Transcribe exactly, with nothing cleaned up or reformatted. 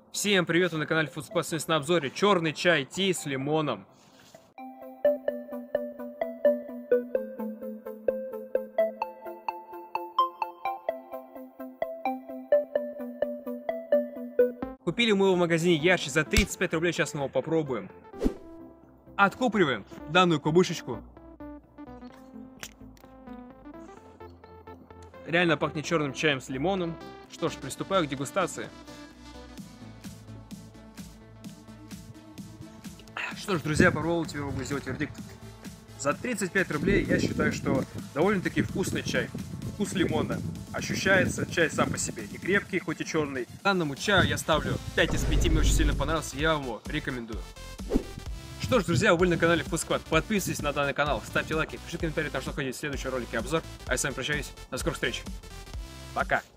Всем привет, вы на канале Foodspot, на обзоре черный чай ти с лимоном. Купили мы его в магазине Ярче за тридцать пять рублей, сейчас мы его попробуем. Откупориваем данную кубышечку. Реально пахнет черным чаем с лимоном. Что ж, приступаю к дегустации. Что ж, друзья, попробовал тебе могу сделать вердикт. За тридцать пять рублей я считаю, что довольно-таки вкусный чай. Вкус лимона. Ощущается чай сам по себе. Не крепкий, хоть и черный. Данному чаю я ставлю пять из пяти, мне очень сильно понравился, я вам его рекомендую. Что ж, друзья, вы были на канале Foodspot. Подписывайтесь на данный канал, ставьте лайки, пишите комментарии, там что хотите, следующий ролик и обзор. А я с вами прощаюсь, до скорых встреч. Пока.